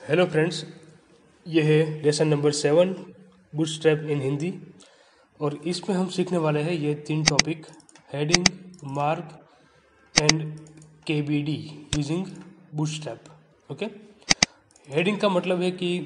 Hello friends, ये है lesson number 7 Bootstrap in Hindi. और इसमें हम सीखने वाले हैं ये 3 topic: heading, mark and KBD using Bootstrap. Okay. Heading का मतलब है कि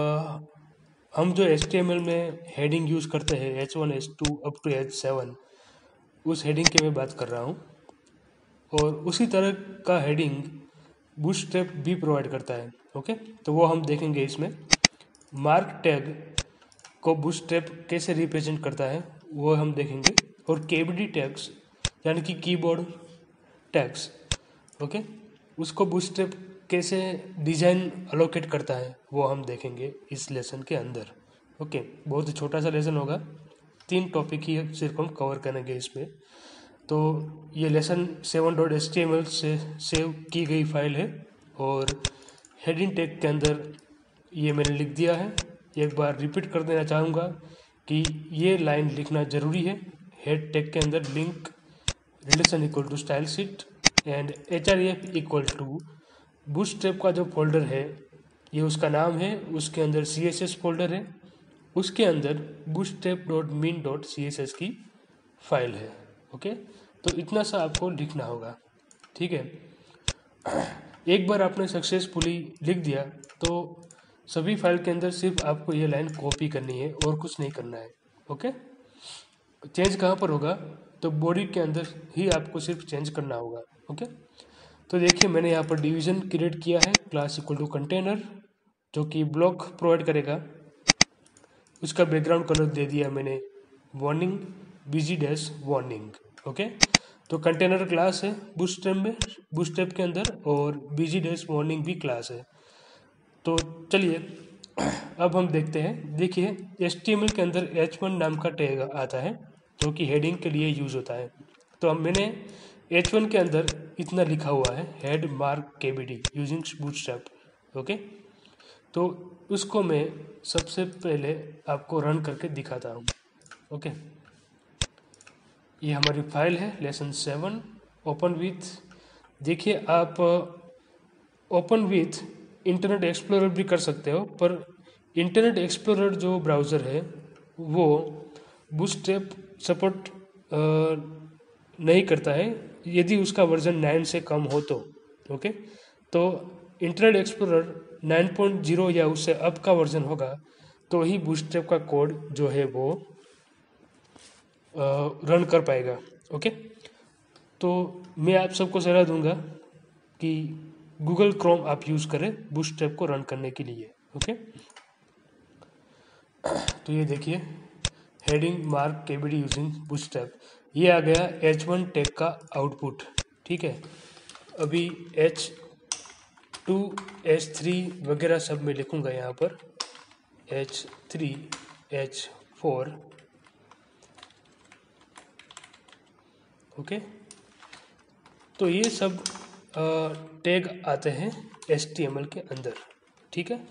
हम जो HTML में हेडिंग यूज़ करते हैं H1 H2 up to H7, उस हेडिंग की मैं बात कर रहा हूँ। और उसी तरह का हेडिंग बूटस्ट्रैप भी प्रोवाइड करता है। ओके, तो वो हम देखेंगे इसमें। मार्क टैग को बूटस्ट्रैप कैसे रिप्रेजेंट करता है वो हम देखेंगे। और केबीडी टैग्स यानी कि कीबोर्ड टैग्स, ओके, उसको बूटस्ट्रैप कैसे डिज़ाइन अलोकेट करता है वो हम देखेंगे इस लेसन के अंदर। ओके, बहुत ही छोटा सा लेसन होगा, 3 टॉपिक ही सिर्फ हम कवर करेंगे इसमें। तो ये लेसन 7.html से सेव की गई फाइल है और हेडिंग टैग के अंदर ये मैंने लिख दिया है। एक बार रिपीट कर देना चाहूँगा कि ये लाइन लिखना ज़रूरी है। हेड टैग के अंदर link relation equal to style sheet and href equal to Bootstrap का जो फोल्डर है ये उसका नाम है, उसके अंदर css फोल्डर है, उसके अंदर bootstrap.min.css की फाइल है। ओके, तो इतना सा आपको लिखना होगा, ठीक है। एक बार आपने सक्सेसफुली लिख दिया तो सभी फाइल के अंदर सिर्फ आपको ये लाइन कॉपी करनी है और कुछ नहीं करना है। ओके, चेंज कहाँ पर होगा? तो बॉडी के अंदर ही आपको सिर्फ चेंज करना होगा। ओके, तो देखिए मैंने यहाँ पर डिवीजन क्रिएट किया है, क्लास इक्वल टू कंटेनर, जो कि ब्लॉक प्रोवाइड करेगा। उसका बैकग्राउंड कलर दे दिया मैंने warning, bg dash warning. Okay, तो कंटेनर क्लास है बूटस्ट्रैप में, बूटस्ट्रैप के अंदर, और बिजी डैश वार्निंग भी क्लास है। तो चलिए अब हम देखते हैं। देखिए HTML के अंदर H1 नाम का टैग आता है जो कि हेडिंग के लिए यूज़ होता है। तो अब मैंने H1 के अंदर इतना लिखा हुआ है, head mark KBD using Bootstrap. Okay, तो उसको मैं सबसे पहले आपको रन करके दिखाता हूँ। ओके, ये हमारी फाइल है लेसन 7 ओपन विथ। देखिए आप ओपन विथ इंटरनेट एक्सप्लोरर भी कर सकते हो, पर इंटरनेट एक्सप्लोरर जो ब्राउज़र है वो बूटस्ट्रैप सपोर्ट नहीं करता है यदि उसका वर्जन 9 से कम हो तो। ओके, तो इंटरनेट एक्सप्लोरर 9.0 या उससे अब का वर्जन होगा तो ही बूटस्ट्रैप का कोड जो है वो रन कर पाएगा। ओके, तो मैं आप सबको सलाह दूंगा कि गूगल क्रोम आप यूज़ करें बूटस्ट्रैप को रन करने के लिए। ओके, तो ये देखिए heading mark KBD using Bootstrap, ये आ गया H1 टैग का आउटपुट। ठीक है, अभी H2 H3 वगैरह सब मैं लिखूंगा यहाँ पर, H3 H4। ओके, तो ये सब टैग आते हैं HTML के अंदर। ठीक है,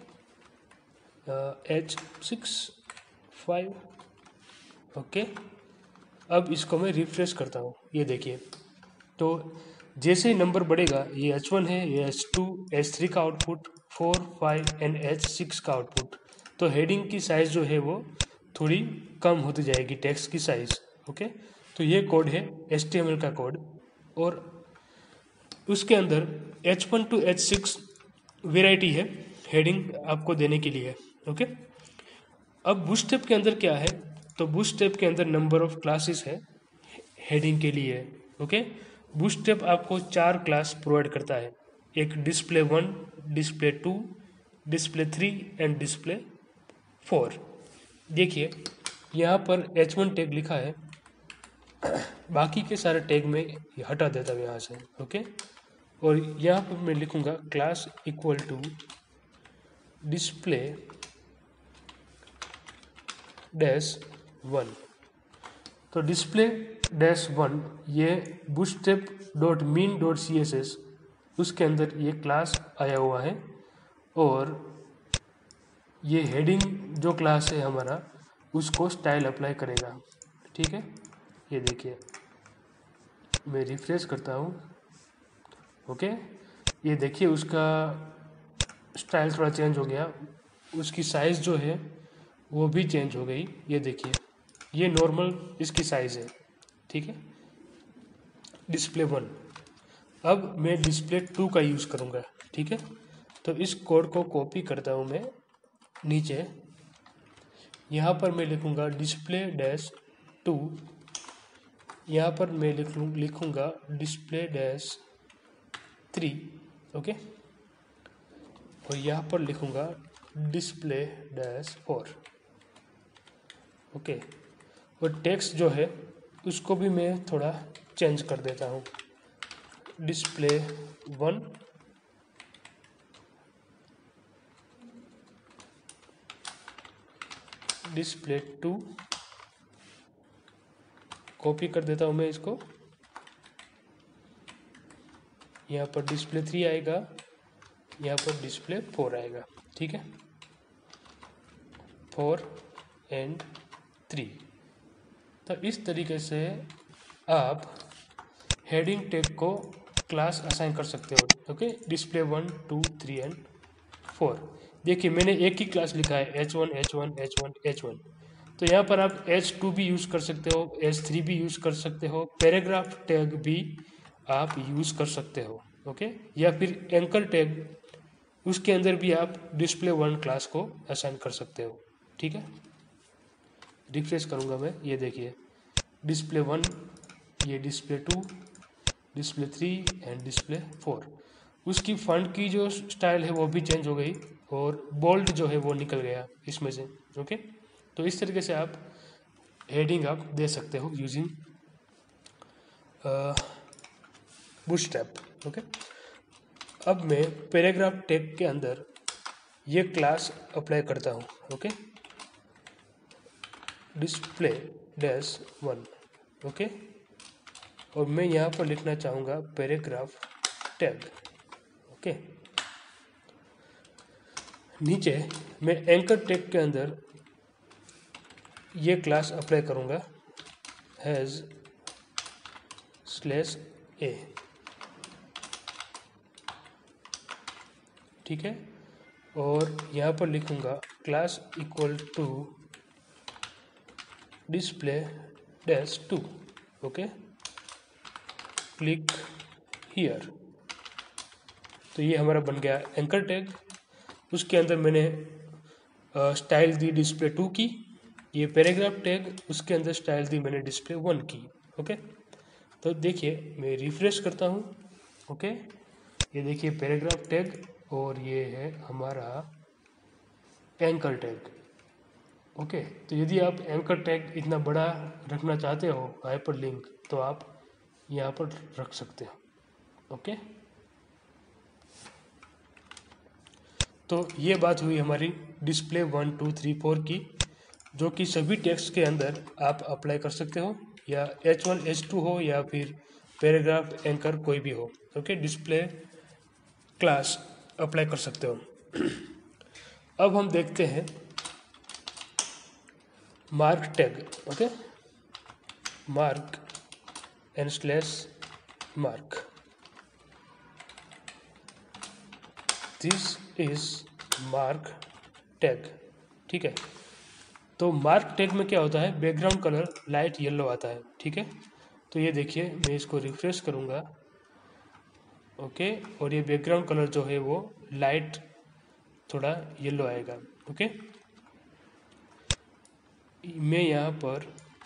H6 5। ओके, अब इसको मैं रिफ्रेश करता हूँ, ये देखिए। तो जैसे ही नंबर बढ़ेगा, ये H1 है, ये H2 H3 का आउटपुट, 4 5 एंड H6 का आउटपुट। तो हेडिंग की साइज़ जो है वो थोड़ी कम होती जाएगी, टेक्स्ट की साइज़। ओके, तो ये कोड है HTML का कोड, और उसके अंदर H1 टू H6 वेराइटी है हेडिंग आपको देने के लिए। ओके, अब बूटस्ट्रैप के अंदर क्या है? तो बूटस्ट्रैप के अंदर नंबर ऑफ क्लासेस है हेडिंग के लिए। ओके, बूटस्ट्रैप आपको 4 क्लास प्रोवाइड करता है, एक display 1, display 2, display 3 and display 4। देखिए यहाँ पर H1 टैग लिखा है, बाकी के सारे टैग में हटा देता हूँ यहाँ से। ओके, और यहाँ पर मैं लिखूँगा class equal to display dash 1। तो डिस्प्ले डैश 1 ये Bootstrap dot min dot CSS उसके अंदर ये क्लास आया हुआ है, और ये हेडिंग जो क्लास है हमारा उसको स्टाइल अप्लाई करेगा। ठीक है, ये देखिए मैं रिफ्रेश करता हूँ। ओके, ये देखिए उसका स्टाइल थोड़ा चेंज हो गया, उसकी साइज़ जो है वो भी चेंज हो गई। ये देखिए, ये नॉर्मल इसकी साइज़ है, ठीक है, डिस्प्ले 1। अब मैं डिस्प्ले 2 का यूज़ करूँगा, ठीक है। तो इस कोड को कॉपी करता हूँ मैं नीचे, यहाँ पर मैं लिखूँगा डिस्प्ले डैश 2, यहाँ पर मैं लिखूँगा डिस्प्ले डैश 3, ओके, और यहाँ पर लिखूँगा डिस्प्ले डैश 4, ओके। और टेक्स्ट जो है उसको भी मैं थोड़ा चेंज कर देता हूँ, डिस्प्ले 1, डिस्प्ले 2, कॉपी कर देता हूँ मैं इसको, यहाँ पर डिस्प्ले 3 आएगा, यहाँ पर डिस्प्ले 4 आएगा, ठीक है, 4 एंड 3। तो इस तरीके से आप हेडिंग टैग को क्लास असाइन कर सकते हो, ओके। Display 1, 2, 3 and 4। देखिए मैंने एक ही क्लास लिखा है H1 H1 H1 H1, तो यहाँ पर आप H2 भी यूज़ कर सकते हो, H3 भी यूज़ कर सकते हो, पैराग्राफ टैग भी आप यूज़ कर सकते हो, ओके। या फिर एंकर टैग, उसके अंदर भी आप डिस्प्ले 1 क्लास को असाइन कर सकते हो, ठीक है। रिफ्रेश करूँगा मैं, ये देखिए डिस्प्ले 1, ये डिस्प्ले 2, डिस्प्ले 3 एंड डिस्प्ले 4। उसकी फंट की जो स्टाइल है वो भी चेंज हो गई और बोल्ड जो है वो निकल गया इसमें से, ओके। तो इस तरीके से आप हेडिंग आप दे सकते हो यूजिंग बूटस्ट्रैप, ओके। अब मैं पैराग्राफ टैग के अंदर ये क्लास अप्लाई करता हूँ, ओके, डिस्प्ले डैश 1, ओके, और मैं यहाँ पर लिखना चाहूँगा पैराग्राफ टैग, ओके। नीचे मैं एंकर टैग के अंदर ये क्लास अप्लाई करूँगा, हैज़ स्लैश ए, ठीक है, और यहाँ पर लिखूँगा class equal to display dash 2, okay, click here. तो ये हमारा बन गया एंकर टैग। उसके अंदर मैंने स्टाइल दी डिस्प्ले 2 की, ये पैराग्राफ टैग, उसके अंदर स्टाइल दी मैंने डिस्प्ले 1 की, ओके। तो देखिए मैं रिफ्रेश करता हूँ, ओके, ये देखिए पैराग्राफ टैग और ये है हमारा एंकर टैग, ओके। तो यदि आप एंकर टैग इतना बड़ा रखना चाहते हो हाइपर लिंक, तो आप यहाँ पर रख सकते हो, ओके। तो ये बात हुई हमारी डिस्प्ले 1, 2, 3, 4 की, जो कि सभी टेक्स्ट के अंदर आप अप्लाई कर सकते हो, या H1 H2 हो या फिर पैराग्राफ एंकर कोई भी हो, ओके, डिस्प्ले क्लास अप्लाई कर सकते हो। अब हम देखते हैं mark tag, okay, mark and slash mark, this is mark tag, ठीक है। तो मार्क टैग में क्या होता है, बैकग्राउंड कलर लाइट येलो आता है, ठीक है। तो ये देखिए मैं इसको रिफ्रेश करूँगा, ओके, और ये बैकग्राउंड कलर जो है वो लाइट थोड़ा येलो आएगा, ओके। मैं यहाँ पर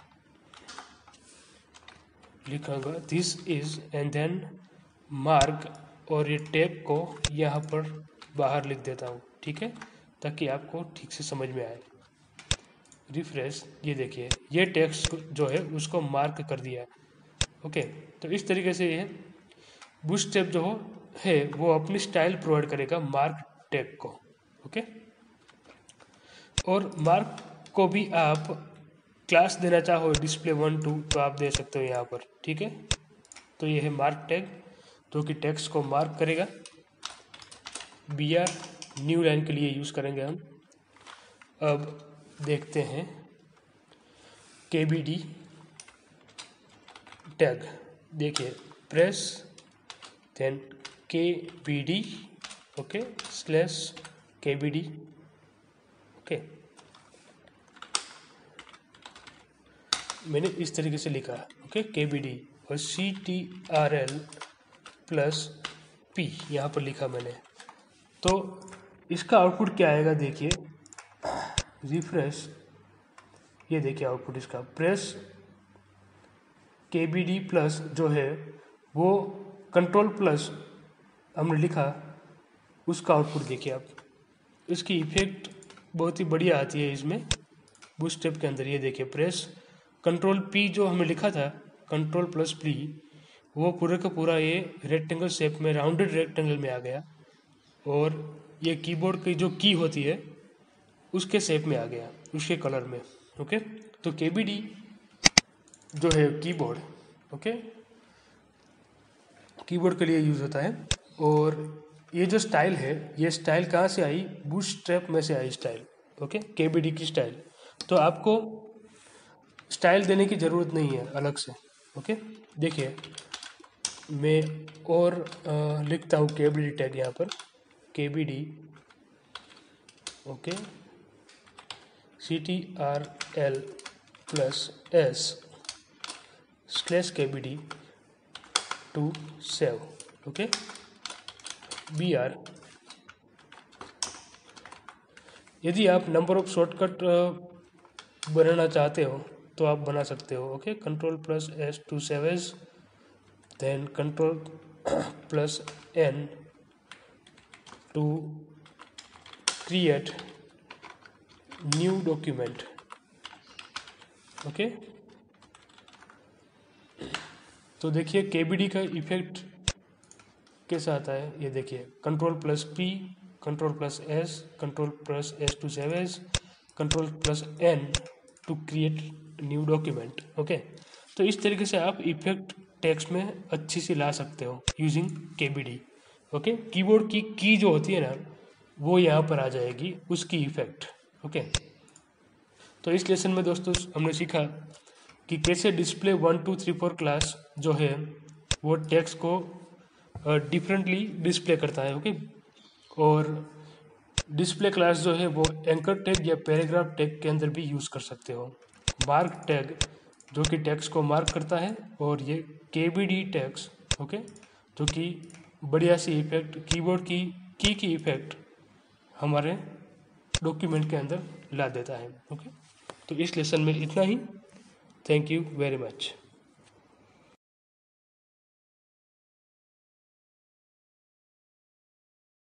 लिखूँगा this is and then mark, और ये टैग को यहाँ पर बाहर लिख देता हूँ, ठीक है, ताकि आपको ठीक से समझ में आए। रिफ्रेश, ये देखिए ये टेक्स्ट जो है उसको मार्क कर दिया है, ओके। तो इस तरीके से ये बूटस्ट्रैप जो है वो अपनी स्टाइल प्रोवाइड करेगा मार्क टैग को, ओके। और मार्क को भी आप क्लास देना चाहो डिस्प्ले 1, 2, तो आप दे सकते हो यहाँ पर, ठीक है। तो ये है मार्क टैग जो कि टेक्स्ट को मार्क करेगा। BR न्यू लाइन के लिए यूज़ करेंगे हम। अब देखते हैं KBD टैग, देखिए press then KBD, okay, slash KBD, okay. मैंने इस तरीके से लिखा, ओके, KBD और CTRL प्लस P यहाँ पर लिखा मैंने। तो इसका आउटपुट क्या आएगा, देखिए, रिफ्रेश, ये देखिए आउटपुट इसका, प्रेस KBD प्लस जो है वो कंट्रोल प्लस हमने लिखा, उसका आउटपुट देखिए आप। इसकी इफेक्ट बहुत ही बढ़िया आती है इसमें बूटस्ट्रैप के अंदर। ये देखिए, प्रेस कंट्रोल P जो हमें लिखा था, कंट्रोल प्लस P, वो पूरे का पूरा ये रेक्टेंगल शेप में, राउंडेड रेक्टेंगल में आ गया, और ये कीबोर्ड की जो की होती है उसके शेप में आ गया, उसके कलर में, ओके। तो KBD जो है कीबोर्ड, ओके, कीबोर्ड के लिए यूज़ होता है। और ये जो स्टाइल है, ये स्टाइल कहाँ से आई, बूटस्ट्रैप में से आई स्टाइल, ओके, KBD की स्टाइल। तो आपको स्टाइल देने की ज़रूरत नहीं है अलग से, ओके। देखिए, मैं और लिखता हूँ KBD टैग यहाँ पर, KBD, okay, CTRL plus S slash KBD to save, okay, BR। यदि आप नंबर ऑफ शॉर्टकट बनाना चाहते हो तो आप बना सकते हो, okay. Control plus S to save as, then control plus N to create new document, okay. तो देखिए KBD का इफेक्ट कैसा आता है, ये देखिए, control plus P, control plus S, control plus S to save as, control plus N to create new document, okay. तो इस तरीके से आप इफेक्ट टेक्स्ट में अच्छी सी ला सकते हो यूजिंग KBD, ओके। कीबोर्ड की की जो होती है ना, वो यहाँ पर आ जाएगी, उसकी इफेक्ट, ओके। तो इस लेसन में दोस्तों हमने सीखा कि कैसे डिस्प्ले 1 2 3 4 क्लास जो है वो टेक्स्ट को डिफरेंटली डिस्प्ले करता है, ओके। और डिस्प्ले क्लास जो है वो एंकर टैग या पैराग्राफ टैग के अंदर भी यूज़ कर सकते हो। मार्क टैग जो कि टेक्स्ट को मार्क करता है, और ये KBD टैग्स, ओके, जो कि बढ़िया सी इफेक्ट, कीबोर्ड की इफेक्ट हमारे डॉक्यूमेंट के अंदर ला देता है, ओके। तो इस लेसन में इतना ही। Thank you very much.